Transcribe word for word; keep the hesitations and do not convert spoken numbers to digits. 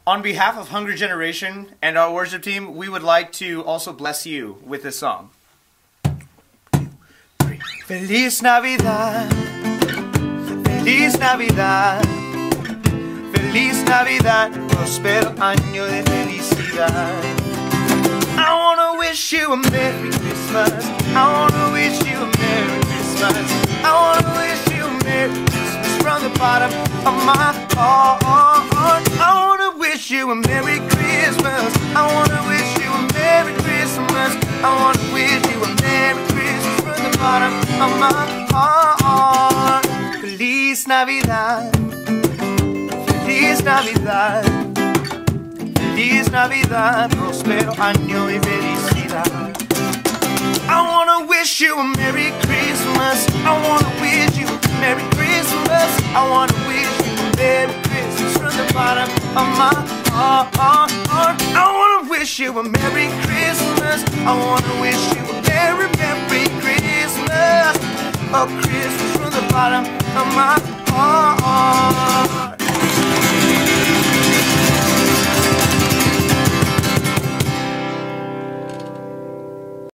On behalf of Hungry Generation and our worship team, we would like to also bless you with this song. Feliz Navidad, Feliz Navidad, Feliz Navidad, próspero año de felicidad. I wanna wish you a Merry Christmas. I wanna wish you a Merry Christmas. I wanna wish you a Merry Christmas from the bottom of my heart. I wanna wish you a Merry Christmas. I wanna wish you a Merry Christmas. I wanna wish you a Merry Christmas from the bottom of my heart. Feliz Navidad, Feliz Navidad, Feliz Navidad, próspero año y felicidad. I wanna wish you a Merry Christmas. I wanna wish you a Merry Christmas. I wanna wish you a Merry Christmas from the bottom of my heart. I wanna wish you a Merry Christmas. I wanna wish you a Merry, Merry Christmas. A Christmas from the bottom of my heart.